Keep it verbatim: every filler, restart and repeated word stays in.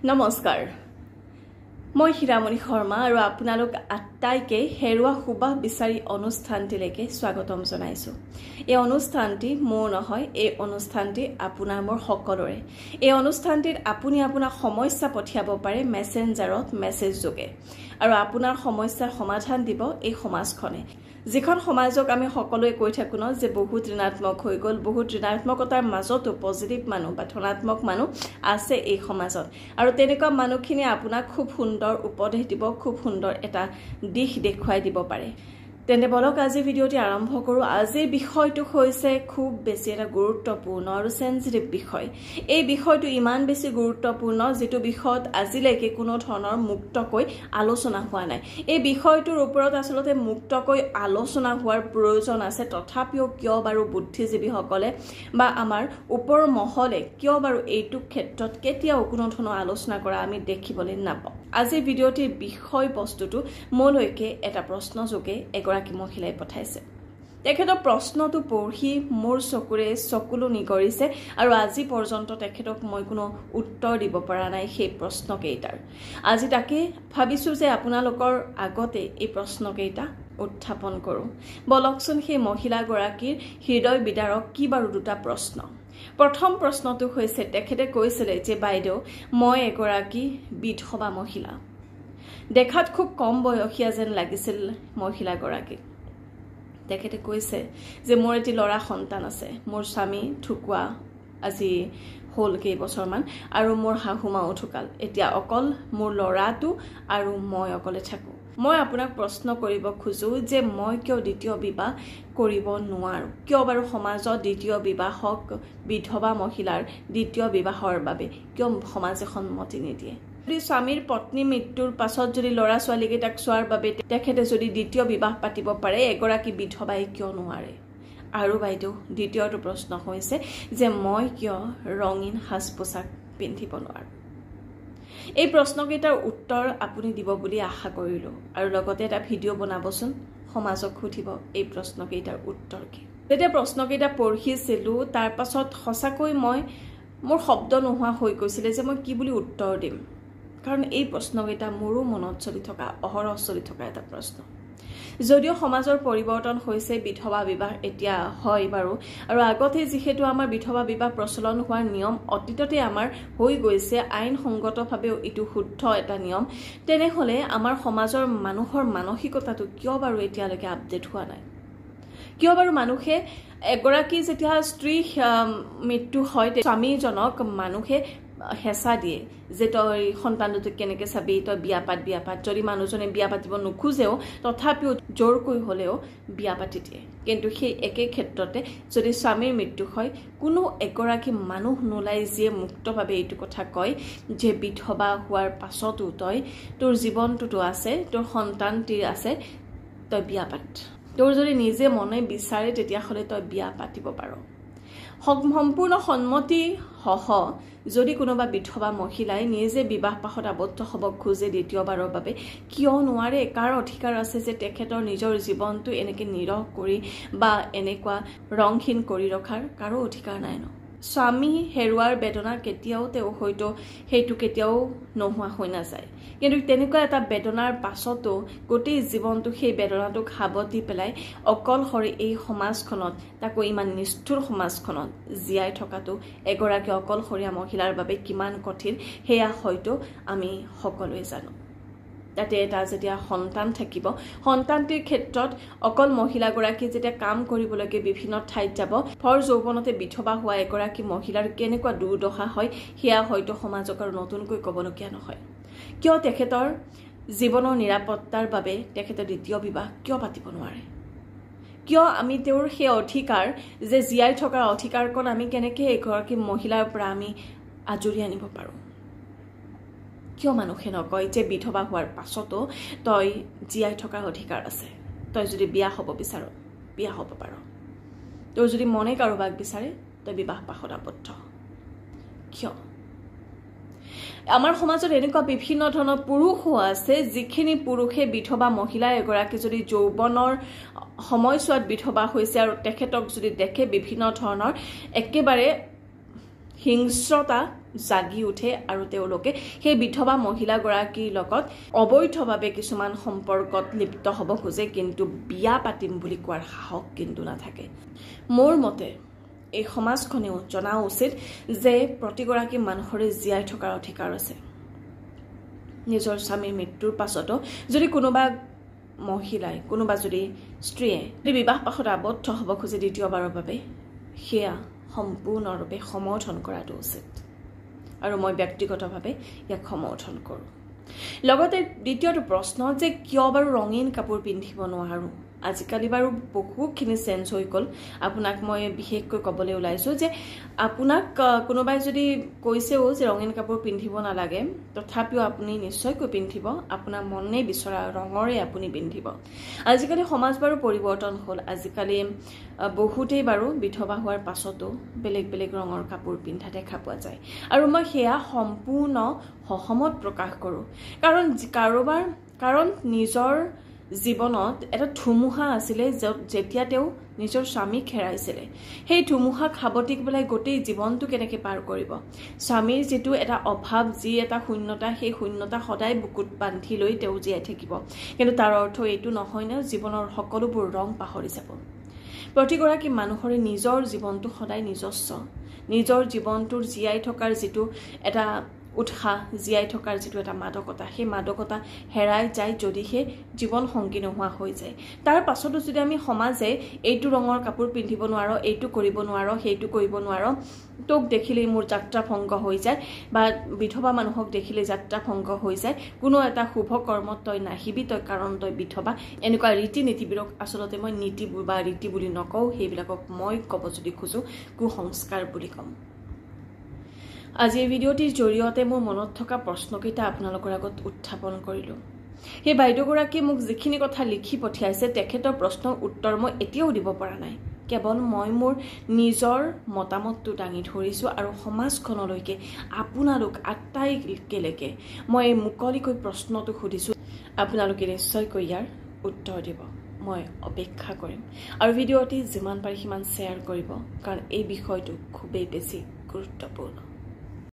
নমস্কাৰ মই হিৰামণি শৰ্মা আৰু আপোনালোক আটাইকে হেৰুৱা সুবাহ বিচাৰি অনুষ্ঠানটিলৈকে স্বাগতম জনাইছো। এই অনুষ্ঠানটি মোৰ নহয়, এই অনুষ্ঠানটি আপোনাৰ মোৰ সকলোৰে। এই অনুষ্ঠানটিত আপুনি আপোনাৰ সমস্যা পঠিয়াব পাৰে মেছেঞ্জাৰত মেছেজ যোগে আৰু আপোনাৰ সমস্যাৰ সমাধান দিব এই সমাজখনে। যিখন সমাজক আমি সকলোৱে কৈ থাকো ন যে বহুত ঋণাত্মক হৈ গ'ল, বহুত ঋণাত্মকতাৰ মাজতো পজিটিভ মানুহ বা ধনাত্মক মানুহ আছে এই সমাজত, আৰু তেনেকুৱা মানুহখিনি আপোনাক খুব সুন্দৰ উপদেশ দিব, খুব সুন্দৰ এটা দিশ দেখুৱাই দিব পাৰে। তেন্তে বলক আজি ভিডিঅ'টি আৰম্ভ কৰোঁ। আজিৰ বিষয়টো হৈছে খুব বেছি এটা গুৰুত্বপূৰ্ণ আৰু সেনজিটিভ বিষয়। এই বিষয়টো ইমান বেছি গুৰুত্বপূৰ্ণ যিটো বিষয়ত আজিলৈকে কোনো ধৰণৰ মুক্তকৈ আলোচনা হোৱা নাই। এই বিষয়টোৰ ওপৰত আচলতে মুক্তকৈ আলোচনা হোৱাৰ প্ৰয়োজন আছে, তথাপিও কিয় বাৰু বুদ্ধিজীৱীসকলে বা আমাৰ ওপৰ মহলে কিয় বাৰু এইটো ক্ষেত্ৰত কেতিয়াও কোনো ধৰণৰ আলোচনা কৰা আমি দেখিবলৈ নাপাওঁ। আজিৰ ভিডিঅ'টিৰ বিষয়বস্তুটো মোলৈকে এটা প্ৰশ্ন যোগে এগৰাকী মহিলাই পঠাইছে। তেখেতৰ প্ৰশ্নটো পঢ়ি মোৰ চকুৰে চকুলো নিগৰিছে আৰু আজি পৰ্যন্ত তেখেতক মই কোনো উত্তৰ দিব পৰা নাই সেই প্ৰশ্নকেইটাৰ। আজি তাকে ভাবিছোঁ যে আপোনালোকৰ আগতে এই প্ৰশ্নকেইটা উত্থাপন কৰোঁ। বলকচোন সেই মহিলাগৰাকীৰ হৃদয় বিদাৰক কি বাৰু দুটা প্ৰশ্ন। প্ৰথম প্ৰশ্নটো হৈছে, তেখেতে কৈছিলে যে বাইদেউ মই এগৰাকী বিধৱা মহিলা। দেখাত খুব কম বয়সীয়া যেন লাগিছিল মহিলাগৰাকী। তেখেতে কৈছে যে মোৰ এটি ল'ৰা সন্তান আছে, মোৰ স্বামী ঢুকুৱা আজি হ'ল কেইবছৰমান আৰু মোৰ শাহুমাও ঢুকাল। এতিয়া অকল মোৰ ল'ৰাটো আৰু মই অকলে থাকোঁ। মই আপোনাক প্ৰশ্ন কৰিব খোজো যে মই কিয় দ্বিতীয় বিবাহ কৰিব নোৱাৰোঁ? কিয় বাৰু সমাজত দ্বিতীয় বিবাহক বিধৱা মহিলাৰ দ্বিতীয় বিবাহৰ বাবে কিয় সমাজে সন্মতি নিদিয়ে? যদি স্বামীৰ পত্নী মৃত্যুৰ পাছত যদি ল'ৰা ছোৱালীকেইটাক চোৱাৰ বাবে তেখেতে যদি দ্বিতীয় বিবাহ পাতিব পাৰে, এগৰাকী বিধৱাই কিয় নোৱাৰে? আৰু বাইদেউ দ্বিতীয়টো প্ৰশ্ন হৈছে যে মই কিয় ৰঙীন সাজ পোছাক পিন্ধিব নোৱাৰোঁ? এই প্ৰশ্নকেইটাৰ উত্তৰ আপুনি দিব বুলি আশা কৰিলোঁ আৰু লগতে এটা ভিডিঅ' বনাবচোন, সমাজক সুধিব এই প্ৰশ্নকেইটাৰ উত্তৰ কি। যেতিয়া প্ৰশ্নকেইটা পঢ়িছিলোঁ তাৰ পাছত সঁচাকৈ মই মোৰ শব্দ নোহোৱা হৈ গৈছিলে যে মই কি বুলি উত্তৰ দিম, কাৰণ এই প্ৰশ্নকেইটা মোৰো মনত চলি থকা অহৰহ চলি থকা এটা প্ৰশ্ন। যদিও সমাজৰ পৰিৱৰ্তন হৈছে, বিধৱা বিবাহ এতিয়া হয় বাৰু, আৰু আগতে যিহেতু আমাৰ বিধৱা বিবাহ প্ৰচলন হোৱাৰ নিয়ম অতীততে আমাৰ হৈ গৈছে, আইনসংগতভাৱেও এইটো শুদ্ধ এটা নিয়ম, তেনেহ'লে আমাৰ সমাজৰ মানুহৰ মানসিকতাটো কিয় বাৰু এতিয়ালৈকে আপডেট হোৱা নাই? কিয় বাৰু মানুহে এগৰাকী যেতিয়া স্ত্ৰী মৃত্যু হয় স্বামীজনক মানুহে হেঁচা দিয়ে যে তই সন্তানটোক কেনেকৈ চাবি, তই বিয়া পাত বিয়া পাত যদি মানুহজনে বিয়া পাতিব নোখোজেও তথাপিও জোৰকৈ হ'লেও বিয়া পাতি দিয়ে। কিন্তু সেই একে ক্ষেত্ৰতে যদি স্বামীৰ মৃত্যু হয়, কোনো এগৰাকী মানুহ নোলাই যিয়ে মুক্তভাৱে এইটো কথা কয় যে বিধৱা হোৱাৰ পাছতো তই তোৰ জীৱনটোতো আছে, তোৰ সন্তানটিৰ আছে, তই বিয়া পাত। তোৰ যদি নিজে মনে বিচাৰে তেতিয়াহ'লে তই বিয়া পাতিব পাৰ। সম্পূৰ্ণ সন্মতি সহ যদি কোনোবা বিধৱা মহিলাই নিজে বিবাহ পাশত আবদ্ধ হ'ব খোজে দ্বিতীয়বাৰৰ বাবে, কিয় নোৱাৰে? কাৰ অধিকাৰ আছে যে তেখেতৰ নিজৰ জীৱনটো এনেকৈ নিৰহ কৰি বা এনেকুৱা ৰংহীন কৰি ৰখাৰ? কাৰো অধিকাৰ নাই ন। স্বামী হেৰুৱাৰ বেদনা কেতিয়াও তেওঁ হয়তো সেইটো কেতিয়াও নোহোৱা হৈ নাযায়, কিন্তু তেনেকুৱা এটা বেদনাৰ পাছতো গোটেই জীৱনটো সেই বেদনাটোক সাৱটি পেলাই অকলশৰে এই সমাজখনত, তাকো ইমান নিষ্ঠুৰ সমাজখনত জীয়াই থকাটো এগৰাকী অকলশৰীয়া মহিলাৰ বাবে কিমান কঠিন সেয়া হয়তো আমি সকলোৱে জানো। তাতে এটা যেতিয়া সন্তান থাকিব, সন্তানটিৰ ক্ষেত্ৰত অকল মহিলাগৰাকী যেতিয়া কাম কৰিবলৈকে বিভিন্ন ঠাইত যাব, ভৰ যৌৱনতে বিধৱা হোৱা এগৰাকী মহিলাৰ কেনেকুৱা দুৰ্দশা হয় সেয়া হয়তো সমাজক আৰু নতুনকৈ ক'বলগীয়া নহয়। কিয় তেখেতৰ জীৱনৰ নিৰাপত্তাৰ বাবে তেখেতে দ্বিতীয় বিবাহ কিয় পাতিব নোৱাৰে? কিয় আমি তেওঁৰ সেই অধিকাৰ যে জীয়াই থকাৰ অধিকাৰকণ আমি কেনেকৈ এগৰাকী মহিলাৰ পৰা আমি আজৰি আনিব পাৰোঁ? কিয় মানুহে নকয় যে বিধৱা হোৱাৰ পাছতো তই জীয়াই থকাৰ অধিকাৰ আছে, তই যদি বিয়া হ'ব বিচাৰ বিয়া হ'ব পাৰ, তোৰ যদি মনে কাৰোবাক বিচাৰে তই বিবাহ পাশত আবদ্ধ? কিয়? আমাৰ সমাজত এনেকুৱা বিভিন্ন ধৰণৰ পুৰুষো আছে যিখিনি পুৰুষে বিধৱা মহিলা এগৰাকী যদি যৌৱনৰ সময়ছোৱাত বিধৱা হৈছে আৰু তেখেতক যদি দেখে বিভিন্ন ধৰণৰ একেবাৰে হিংস্ৰতা জাগি উঠে আৰু তেওঁলোকে সেই বিধৱা মহিলাগৰাকীৰ লগত অবৈধভাৱে কিছুমান সম্পৰ্কত লিপ্ত হ'ব খোজে কিন্তু বিয়া পাতিম বুলি কোৱাৰ সাহস কিন্তু নাথাকে মোৰ মতে এই সমাজখনেও জনা উচিত যে প্ৰতিগৰাকী মানুহৰে জীয়াই থকাৰ অধিকাৰ আছে নিজৰ স্বামীৰ মৃত্যুৰ পাছতো যদি কোনোবা মহিলাই কোনোবা যদি স্ত্ৰীয়ে বিবাহ পাশত আবদ্ধ হ'ব খোজে দ্বিতীয়বাৰৰ বাবে সেয়া সম্পূৰ্ণৰূপে সমৰ্থন কৰাটো উচিত আৰু মই ব্যক্তিগতভাৱে ইয়াক সমৰ্থন কৰোঁ লগতে দ্বিতীয়টো প্ৰশ্ন যে কিয় বাৰু ৰঙীন কাপোৰ পিন্ধিব নোৱাৰো আজিকালি বাৰু বহুখিনি চেঞ্জ হৈ গ'ল আপোনাক মই বিশেষকৈ ক'বলৈ ওলাইছোঁ যে আপোনাক কোনোবাই যদি কৈছেও যে ৰঙীন কাপোৰ পিন্ধিব নালাগে তথাপিও আপুনি নিশ্চয়কৈ পিন্ধিব আপোনাৰ মনে বিচৰা ৰঙৰে আপুনি পিন্ধিব আজিকালি সমাজ বাৰু পৰিৱৰ্তন হ'ল আজিকালি বহুতেই বাৰু বিধৱা হোৱাৰ পাছতো বেলেগ বেলেগ ৰঙৰ কাপোৰ পিন্ধা দেখা পোৱা যায় আৰু মই সেয়া সম্পূৰ্ণ সহমত প্ৰকাশ কৰোঁ কাৰণ কাৰোবাৰ কাৰণ নিজৰ জীৱনত এটা ধুমুহা আছিলে যেতিয়া তেওঁ নিজৰ স্বামীক হেৰাইছিলে সেই ধুমুহাক সাৱটিক পেলাই গোটেই জীৱনটো কেনেকৈ পাৰ কৰিব স্বামীৰ যিটো এটা অভাৱ যি এটা শূন্যতা সেই শূন্যতা সদায় বুকুত বান্ধি লৈ তেওঁ জীয়াই থাকিব কিন্তু তাৰ অৰ্থ এইটো নহয় ন জীৱনৰ সকলোবোৰ ৰং পাহৰি যাব প্ৰতিগৰাকী মানুহৰে নিজৰ জীৱনটো সদায় নিজস্ব নিজৰ জীৱনটোৰ জীয়াই থকাৰ যিটো এটা উৎসাহ জীয়াই থকাৰ যিটো এটা মাদকতা সেই মাদকতা হেৰাই যায় যদিহে জীৱন সংগী নোহোৱা হৈ যায় তাৰ পাছতো যদি আমি সমাজে এইটো ৰঙৰ কাপোৰ পিন্ধিব নোৱাৰো এইটো কৰিব নোৱাৰো সেইটো কৰিব নোৱাৰো তোক দেখিলেই মোৰ যাত্ৰা ভংগ হৈ যায় বা বিধৱা মানুহক দেখিলে যাত্ৰা ভংগ হৈ যায় কোনো এটা শুভ কৰ্মত তই নাহিবি তই কাৰণ তই বিধৱা এনেকুৱা ৰীতি নীতিবোৰক আচলতে মই নীতি বা ৰীতি বুলি নকওঁ সেইবিলাকক মই ক'ব যদি খোজো কুসংস্কাৰ বুলি ক'ম আজি এই ভিডিঅ'টিৰ জৰিয়তে মোৰ মনত থকা প্ৰশ্নকেইটা আপোনালোকৰ আগত উত্থাপন কৰিলোঁ সেই বাইদেউগৰাকীয়ে মোক যিখিনি কথা লিখি পঠিয়াইছে তেখেতৰ প্ৰশ্নৰ উত্তৰ মই এতিয়াও দিব পৰা নাই কেৱল মই মোৰ নিজৰ মতামতটো দাঙি ধৰিছোঁ আৰু সমাজখনলৈকে আপোনালোক আটাইকেলৈকে মই মুকলিকৈ প্ৰশ্নটো সুধিছোঁ আপোনালোকে নিশ্চয়কৈ ইয়াৰ উত্তৰ দিব মই অপেক্ষা কৰিম আৰু ভিডিঅ'টি যিমান পাৰি সিমান শ্বেয়াৰ কৰিব কাৰণ এই বিষয়টো খুবেই বেছি গুৰুত্বপূৰ্ণ